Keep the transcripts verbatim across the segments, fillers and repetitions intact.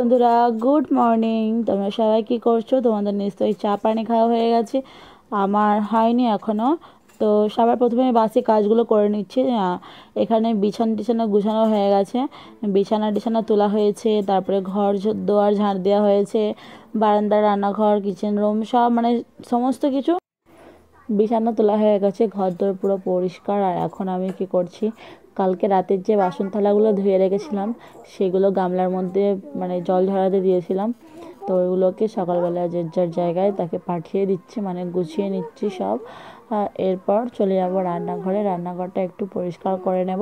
বন্ধুরা, good morning. তোমরা সবাই কি করছো? তোমাদের নিশ্চয়ই চা পানি খাওয়া হয়ে গেছে, আমার হয়নি এখনও। তো সবার প্রথমে বাসি কাজগুলো করে নিচ্ছি। এখানে বিছানা টিছানা গুছানো হয়ে গেছে, বিছানা টিছানা তোলা হয়েছে, তারপরে ঘর দোয়ার ঝাড় দেওয়া হয়েছে, বারান্দা, রান্নাঘর, কিচেন রুম সব মানে সমস্ত কিছু বিছানা তোলা হয়ে গেছে, ঘর দোর পুরো পরিষ্কার। আর এখন আমি কি করছি, কালকে রাতের যে বাসন থালাগুলো ধুয়ে রেখেছিলাম সেগুলো গামলার মধ্যে মানে জল ঝরাতে দিয়েছিলাম, তো ওইগুলোকে সকালবেলা যে যার জায়গায় তাকে পাঠিয়ে দিচ্ছি, মানে গুছিয়ে নিচ্ছি সব। এরপর চলে যাব রান্নাঘরে, রান্নাঘরটা একটু পরিষ্কার করে নেব।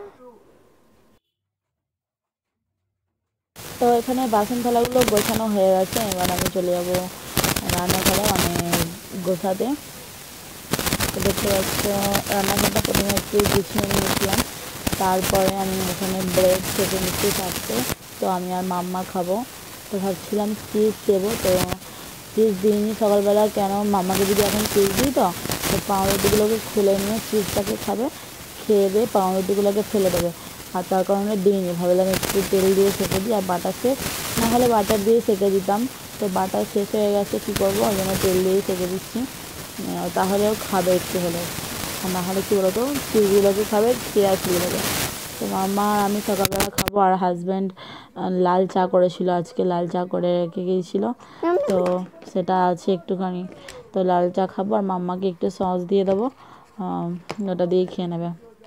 তো এখানে বাসন থালাগুলো গোছানো হয়ে গেছে, এবার আমি চলে যাব রান্নাঘরে মানে গোছাতে। তো দেখতে পাচ্ছ রান্নাঘরটা প্রথমে একটু গুছিয়ে নিয়েছিলাম, তারপরে আমি এখানে ব্রেড কেটে নিচ্ছি চারটে। তো আমি আর মাম্মা খাবো, তো ভাবছিলাম চিজ দেবো, তো চিজ দিইনি সকালবেলা। কেন, মাম্মাকে যদি এখন চিজ দিই তো তো পাউরুটিগুলোকে খুলে নিয়ে চিজটাকে খাবে, খেয়ে দিয়ে পাউরুটিগুলোকে ফেলে দেবে, আর তার কারণে দিইনি। ভাবলাম একটু তেল দিয়ে সেঁকে দিই, আর বাটার শেষ না হলে বাটার দিয়ে সেঁকে দিতাম, তো বাটার শেষ হয়ে গেছে, কী করবো, ওই জন্য তেল দিয়ে সেঁকে দিচ্ছি, তাহলেও খাবে একটু হলেও। আর না হলে কী বলতো, চিজগুলোকে খাবে, খেয়ে আর ফেলে দেবে। তো মাম্মা আর আমি সকালবেলা খাবো। আর হাজব্যান্ড লাল চা করেছিল, আজকে লাল চা করে রেখে গিয়েছিলো, তো সেটা আছে একটুখানি, তো লাল চা খাবো। আর মাম্মাকে একটু সস দিয়ে দেবো, ওটা দিয়ে খেয়ে নেবে।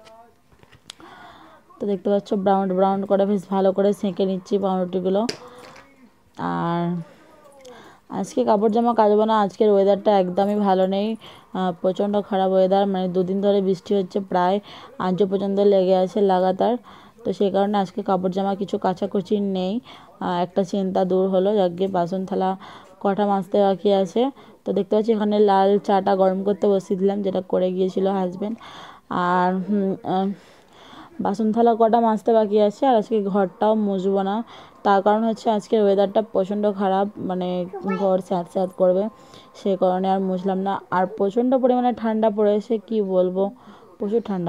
তো দেখতে পাচ্ছ ব্রাউন ব্রাউন করে বেশ ভালো করে সেঁকে নিচ্ছি পাউরুটিগুলো। আর আজকে কাপড় জামা কাচবো না, আজকের ওয়েদারটা একদমই ভালো নেই, প্রচণ্ড খারাপ ওয়েদার, মানে দুদিন ধরে বৃষ্টি হচ্ছে, প্রায় আজও পর্যন্ত লেগে আছে লাগাতার। তো সেই কারণে আজকে কাপড় জামা কিছু কাচাকুচি নেই, একটা চিন্তা দূর হলো। যাকে বাসন থালা কটা মাজতে বাকি আছে। তো দেখতে পাচ্ছি এখানে লাল চাটা গরম করতে বসিয়ে দিলাম, যেটা করে গিয়েছিল হাজব্যান্ড। আর বাসন থালা কটা মাজতে বাকি আছে, আর আজকে ঘরটাও মুছবো না, তার কারণ হচ্ছে আজকের ওয়েদারটা প্রচণ্ড খারাপ, মানে ঘর স্যাঁত স্যাঁত করবে, সে কারণে আর মুছলাম না। আর প্রচণ্ড পরিমাণে ঠান্ডা পড়েছে, কি বলবো, প্রচুর ঠান্ডা।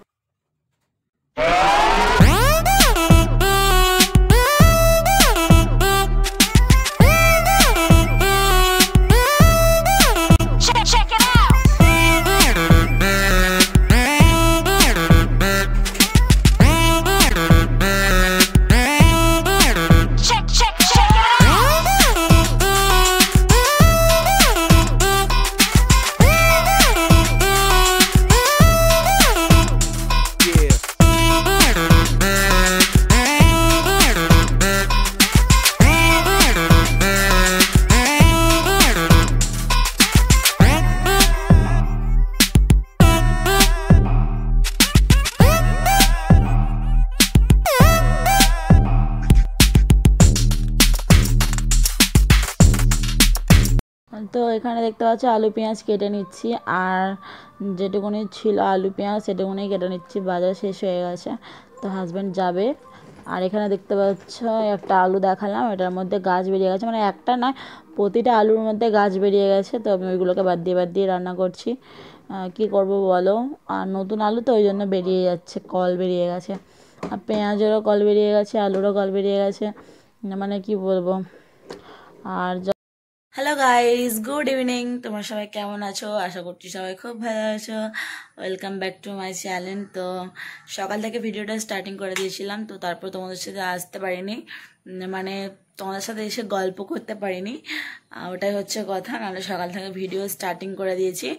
তো এখানে দেখতে পাচ্ছ আলু পেঁয়াজ কেটে নিচ্ছি, আর যেটুকুনি ছিল আলু পেঁয়াজ সেটুকুনি কেটে নিচ্ছি, বাজার শেষ হয়ে গেছে, তো হাজব্যান্ড যাবে। আর এখানে দেখতে পাচ্ছ একটা আলু দেখালাম, এটার মধ্যে গাছ বেরিয়ে গেছে, মানে একটা নয়, প্রতিটা আলুর মধ্যে গাছ বেরিয়ে গেছে, তো আমি ওইগুলোকে বাদ দিয়ে বাদ দিয়ে রান্না করছি। কি করব বলো, আর নতুন আলু তো ওই জন্য বেরিয়ে যাচ্ছে, কল বেরিয়ে গেছে, আর পেঁয়াজেরও কল বেরিয়ে গেছে, আলুরও কল বেরিয়ে গেছে, মানে কি বলবো। আর হ্যালো গাইজ, গুড ইভিনিং। তোমরা সবাই কেমন আছো? আশা করছি সবাই খুব ভালো আছো। Welcome back to my channel. তো সকাল থেকে ভিডিওটা স্টার্টিং করে দিয়েছিলাম, তো তারপর তোমাদের সাথে আসতে পারিনি, মানে তোমাদের সাথে এসে গল্প করতে পারিনি, ওটাই হচ্ছে কথা, নাহলে সকাল থেকে ভিডিও স্টার্টিং করে দিয়েছি।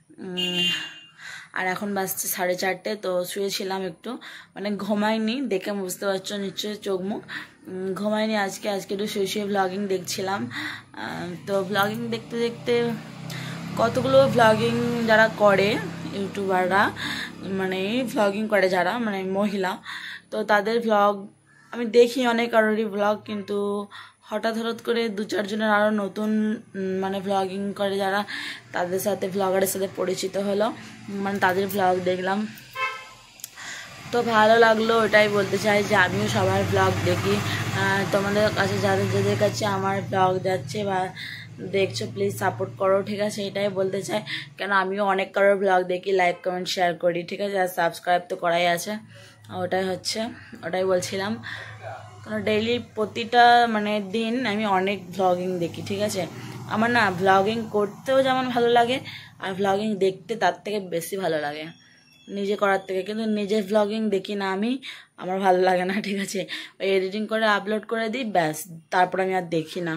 আর এখন বাজছে সাড়ে চারটে, তো শুয়েছিলাম একটু, মানে ঘুমাইনি, দেখে বুঝতে পারছো নিশ্চয়ই চোখ মুখ, ঘুমাইনি আজকে আজকে একটু শুয়ে শুয়ে ভ্লগিং দেখছিলাম। তো ভ্লগিং দেখতে দেখতে কতগুলো ভ্লগিং যারা করে ইউটিউবাররা, মানে ভ্লগিং করে যারা মানে মহিলা, তো তাদের ভ্লগ আমি দেখি অনেক কারোরই ভ্লগ, কিন্তু হঠাৎ হঠাৎ করে দু চারজনের আরও নতুন মানে ভ্লগিং করে যারা, তাদের সাথে ভ্লগারের সাথে পরিচিত হলো, মানে তাদের ভ্লগ দেখলাম, তো ভালো লাগলো। ওটাই বলতে চাই যে আমিও সবার ব্লগ দেখি, তোমাদের কাছে যাদের যাদের কাছে আমার ব্লগ যাচ্ছে বা দেখছো প্লিজ সাপোর্ট করো, ঠিক আছে, এটাই বলতে চাই, কেন আমিও অনেক কারোর ব্লগ দেখি, লাইক কমেন্ট শেয়ার করি, ঠিক আছে, আর সাবস্ক্রাইব তো করাই আছে, ওটাই হচ্ছে ওটাই বলছিলাম। কারণ ডেইলি প্রতিটা মানে দিন আমি অনেক ভ্লগিং দেখি, ঠিক আছে। আমার না ভ্লগিং করতেও যেমন ভালো লাগে আর ভ্লগিং দেখতে তার থেকে বেশি ভালো লাগে নিজে করার থেকে। কিন্তু নিজে ভ্লগিং দেখি না আমি, আমার ভালো লাগে না, ঠিক আছে। ওই এডিটিং করে আপলোড করে দিই, ব্যাস, তারপর আমি আর দেখি না।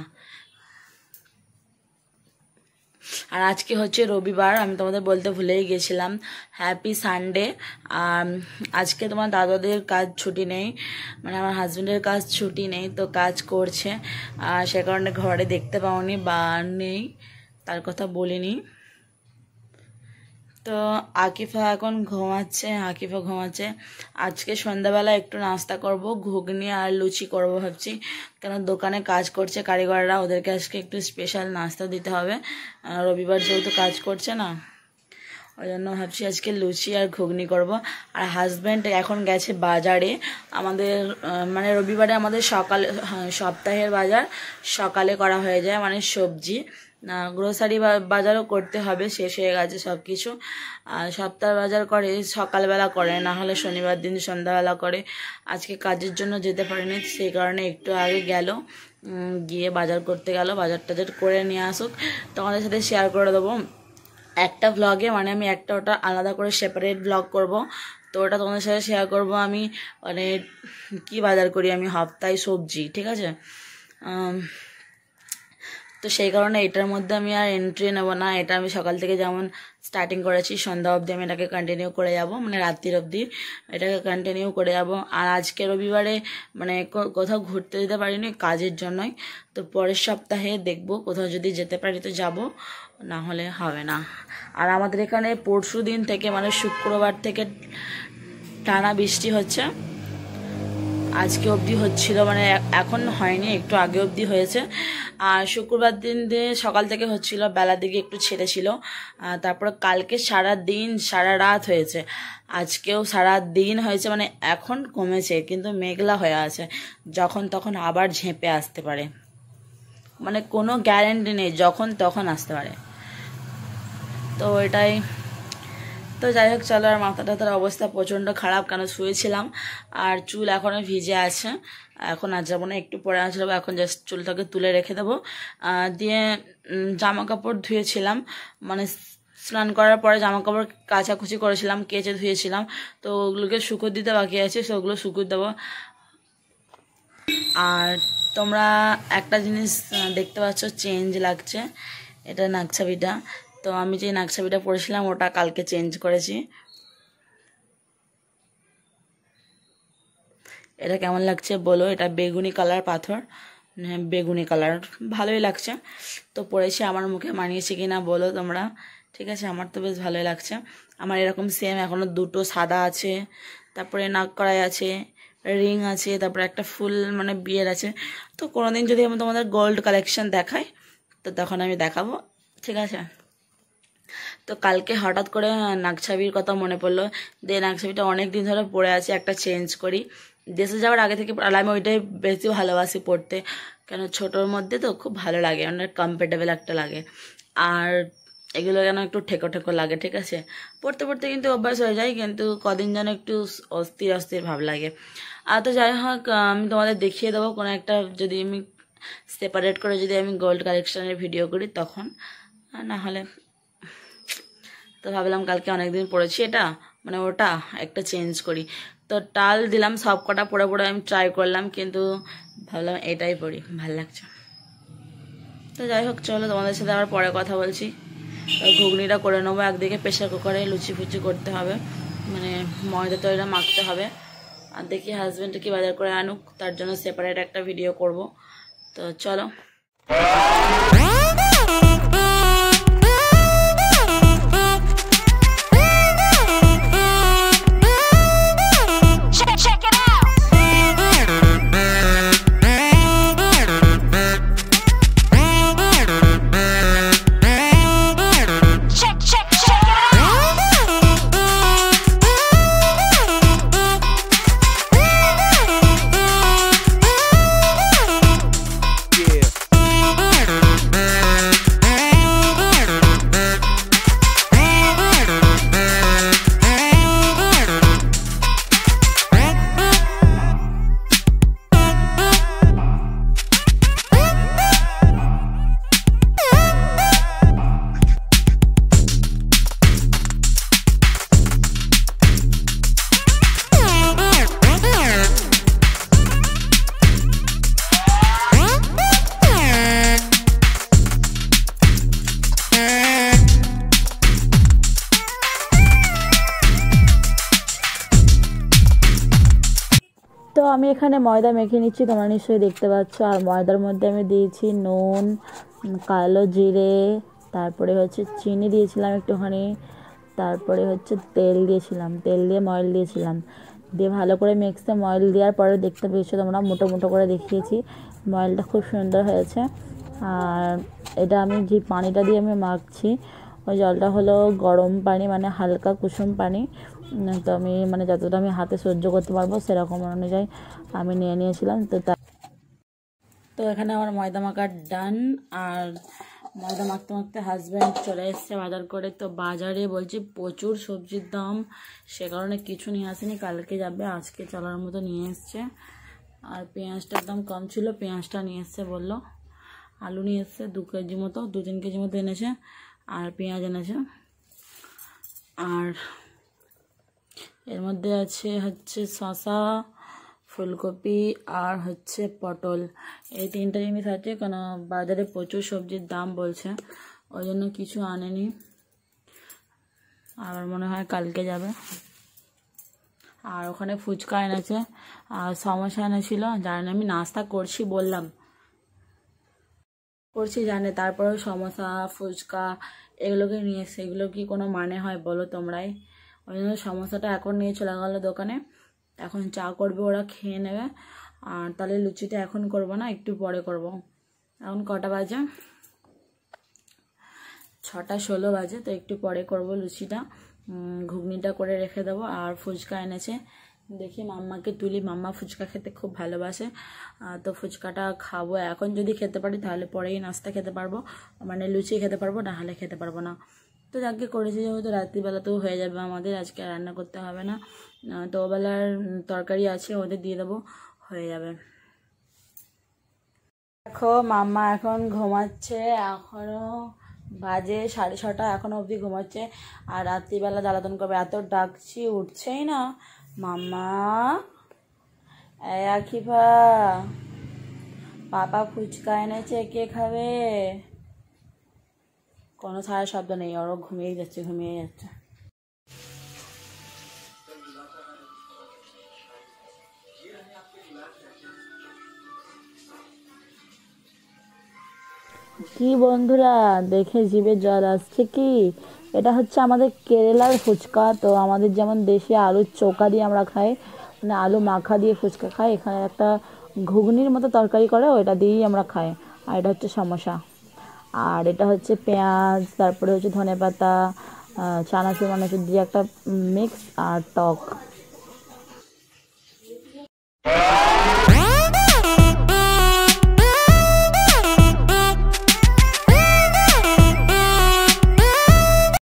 আর আজকে হচ্ছে রবিবার, আমি তোমাদের বলতে ভুলেই গেছিলাম, হ্যাপি সানডে। আজকে তোমার দাদাদের কাজ ছুটি নেই, মানে আমার হাজব্যান্ডের কাজ ছুটি নেই, তো কাজ করছে, আর সে কারণে ঘরে দেখতে পাওনি বা নেই, তার কথা বলিনি। তো আকিফা এখন ঘুমাচ্ছে, আকিফা ঘুমাচ্ছে। আজকে সন্ধ্যাবেলা একটু নাস্তা করব, ঘুগনি আর লুচি করব ভাবছি, কেন দোকানে কাজ করছে কারিগররা, ওদেরকে আজকে একটু স্পেশাল নাস্তা দিতে হবে, রবিবার যেহেতু কাজ করছে না, ওই জন্য ভাবছি আজকে লুচি আর ঘুগনি করব। আর হাজব্যান্ড এখন গেছে বাজারে, আমাদের মানে রবিবারে আমাদের সকালে সপ্তাহের বাজার সকালে করা হয়ে যায়, মানে সবজি না গ্রোসারি বাজারও করতে হবে, শেষ হয়ে গেছে সব কিছু। আর সপ্তাহ বাজার করে সকালবেলা করে, না হলে শনিবার দিন সন্ধ্যাবেলা করে। আজকে কাজের জন্য যেতে পারেনি, সেই কারণে একটু আগে গেল, গিয়ে বাজার করতে গেল, বাজার টাজার করে নিয়ে আসুক, তোমাদের সাথে শেয়ার করে দেবো একটা ভ্লগে, মানে আমি একটা ওটা আলাদা করে সেপারেট ভ্লগ করব, তো ওটা তোমাদের সাথে শেয়ার করব আমি মানে কি বাজার করি আমি হপ্তায় সবজি, ঠিক আছে। তো সেই কারণে এটার মধ্যে আমি আর এন্ট্রি নেব না, এটা আমি সকাল থেকে যেমন স্টার্টিং করেছি সন্ধ্যা অবধি আমি এটাকে কন্টিনিউ করে যাব, মানে রাত্রির অবধি এটাকে কন্টিনিউ করে যাব। আর আজকে রবিবারে মানে কোথাও ঘুরতে যেতে পারিনি কাজের জন্যই, তো পরের সপ্তাহে দেখব কোথাও যদি যেতে পারি তো যাব, না হলে হবে না। আর আমাদের এখানে পরশু দিন থেকে মানে শুক্রবার থেকে টানা বৃষ্টি হচ্ছে, আজকে অবধি হচ্ছিল, মানে এখন হয়নি, একটু আগে অবধি হয়েছে। আর শুক্রবার দিন দিয়ে সকাল থেকে হচ্ছিল, বেলার দিকে একটু ছেড়েছিল, তারপর কালকে সারা দিন সারা রাত হয়েছে, আজকেও সারা দিন হয়েছে, মানে এখন কমেছে কিন্তু মেঘলা হয়ে আছে, যখন তখন আবার ঝেঁপে আসতে পারে, মানে কোনো গ্যারেন্টি নেই, যখন তখন আসতে পারে। তো এটাই, তো যাই হোক চলো। আর মাথা টাথার অবস্থা প্রচণ্ড খারাপ, কেন শুয়েছিলাম আর চুল এখনও ভিজে আছে, এখন আর যাবো না, একটু পরে আসবো, এখন জাস্ট চুলটাকে তুলে রেখে দেবো। দিয়ে জামা কাপড় ধুয়েছিলাম, মানে স্নান করার পরে জামা কাপড় কাচাকুচি করেছিলাম, কেচে ধুয়েছিলাম, তো ওগুলোকে শুকোতে দিতে বাকি আছে, সেগুলো শুকোতে দেবো। আর তোমরা একটা জিনিস দেখতে পাচ্ছ, চেঞ্জ লাগছে, এটা নাকছাবিটা, তো আমি যে নাকছাবিটা পরেছিলাম ওটা কালকে চেঞ্জ করেছি। এটা কেমন লাগছে বলো, এটা বেগুনি কালার পাথর, বেগুনি কালার, ভালোই লাগছে, তো পরেছি, আমার মুখে মানিয়েছে কিনা বলো তোমরা, ঠিক আছে। আমার তো বেশ ভালোই লাগছে। আমার এরকম সেম এখনও দুটো সাদা আছে, তারপরে নাক করাই আছে, রিং আছে, তারপরে একটা ফুল মানে বিয়ের আছে। তো কোনোদিন যদি আমি তোমাদের গোল্ড কালেকশন দেখাই তো তখন আমি দেখাবো, ঠিক আছে। তো কালকে হঠাৎ করে নাকছাবির কথা মনে পড়লো, দিয়ে নাকছাবিটা অনেক দিন ধরে পরে আছে, একটা চেঞ্জ করি, দেশে যাওয়ার আগে থেকে আমি ওইটাই বেশি ভালোবাসি পড়তে, কেন ছোটোর মধ্যে তো খুব ভালো লাগে, অনেক কমফর্টেবল একটা লাগে, আর এগুলো যেন একটু ঠেকো ঠেকো লাগে, ঠিক আছে। পড়তে পড়তে কিন্তু অভ্যাস হয়ে যায়, কিন্তু কদিন যেন একটু অস্থির অস্থির ভাব লাগে। আর তো যাই হোক, আমি তোমাদের দেখিয়ে দেবো কোনো একটা, যদি আমি সেপারেট করে যদি আমি গোল্ড কালেকশনের ভিডিও করি তখন, না হলে তো ভাবলাম কালকে অনেকদিন পড়েছি এটা, মানে ওটা একটা চেঞ্জ করি, তো টাল দিলাম, সব কটা পরে পরে আমি ট্রাই করলাম, কিন্তু ভাবলাম এটাই পড়ি, ভাল লাগছে। তো যাই হোক চলো, তোমাদের সাথে আবার পরে কথা বলছি। ঘুগনিটা করে নেবো, একদিকে প্রেশার কুকারে লুচি ফুচি করতে হবে, মানে ময়দা তৈরি মাখতে হবে, আর দেখি হাজব্যান্ডে কি বাজার করে আনুক, তার জন্য সেপারেট একটা ভিডিও করব। তো চলো। আমি এখানে ময়দা মেখে নিচ্ছি, তোমরা নিশ্চয়ই দেখতে পাচ্ছ। আর ময়দার মধ্যে আমি দিয়েছি নুন, কালো জিরে, তারপরে হচ্ছে চিনি দিয়েছিলাম একটুখানি, তারপরে হচ্ছে তেল দিয়েছিলাম, তেল দিয়ে ময়েল দিয়েছিলাম, দিয়ে ভালো করে মিক্সে ময়েল দেওয়ার পরে দেখতে পেয়েছো তোমরা মোটো মোটো করে দেখিয়েছি, ময়েলটা খুব সুন্দর হয়েছে। আর এটা আমি যে পানিটা দিয়ে আমি মাখছি ওই জলটা হলো গরম পানি, মানে হালকা কুসুম পানি। তো আমি মানে যতটা আমি হাতে সহ্য করতে পারবো সেরকম অনুযায়ী আমি নিয়ে নিয়েছিলাম। তো তা তো এখানে আমার ময়দা মাখা ডান। আর ময়দা মাখতে মাখতে হাজব্যান্ড চলে এসছে বাজার করে। তো বাজারে বলছি প্রচুর সবজির দাম, সে কারণে কিছু নিয়ে আসেনি, কালকে যাবে, আজকে চলার মতো নিয়ে এসছে। আর পেঁয়াজটার দাম কম ছিল, পেঁয়াজটা নিয়ে এসছে বললো। আলু নিয়ে এসছে দু কেজি মতো, দু তিন কেজি মতো এনেছে। আর পেঁয়াজ এনেছে। আর এর মধ্যে আছে হচ্ছে শসা, ফুলকপি আর হচ্ছে পটল, এই তিনটা জিনিস আছে। কেন বাজারে প্রচুর সবজির দাম বলছে, ওই জন্য কিছু আনেনি। আর মনে হয় কালকে যাবে। আর ওখানে ফুচকা এনেছে আর সমোসা এনেছিল। জানি আমি নাস্তা করছি বললাম, করছি জানে, তারপরেও সমোসা ফুচকা এগুলোকে নিয়ে এসছে। এগুলো কি কোনো মানে হয় বলো তোমরাই? ওই জন্য সমোসাটা এখন নিয়ে চলে গেলো দোকানে। এখন চা করবে, ওরা খেয়ে নেবে। আর তাহলে লুচিটা এখন করবো না, একটু পরে করব। এখন কটা বাজে? ছটা ষোলো বাজে। তো একটু পরে করব লুচিটা, ঘুগনিটা করে রেখে দেবো। আর ফুচকা এনেছে, দেখি মাম্মাকে তুলি, মাম্মা ফুচকা খেতে খুব ভালোবাসে। তো ফুচকাটা খাবো এখন, যদি খেতে পারি তাহলে পরেই নাস্তা খেতে পারবো, মানে লুচি খেতে পারবো, না হলে খেতে পারবো না। তো যাকে করেছি যেহেতু রাত্রিবেলাতেও হয়ে যাবে আমাদের, আজকে রান্না করতে হবে না। তো ওবেলার তরকারি আছে, ওদের দিয়ে দেবো, হয়ে যাবে। দেখো মাম্মা এখন ঘুমাচ্ছে, এখনো বাজে সাড়ে ছটা, এখনো অবধি ঘুমাচ্ছে। আর রাত্রিবেলা জ্বালাতন করবে, এত ডাকছি উঠছেই না। মাম্মা, এই আখিফা, পাপা ফুচকা এনেছে, কে খাবে? কোনো সারা শব্দ নেই, ওরও ঘুমিয়ে যাচ্ছে ঘুমিয়ে যাচ্ছে। কি বন্ধুরা, দেখে জিভে জল আসছে কি? এটা হচ্ছে আমাদের কেরালার ফুচকা। তো আমাদের যেমন দেশে আলুর চোখা দিয়ে আমরা খাই, মানে আলু মাখা দিয়ে ফুচকা খাই, এখানে একটা ঘুগনির মতো তরকারি করে, ওইটা দিয়েই আমরা খাই। আর এটা হচ্ছে সমোসা। আর এটা হচ্ছে পেঁয়াজ, তারপরে হচ্ছে ধনেপাতা, চানাচুর মানাচুর দিয়ে একটা মিক্স, আর টক।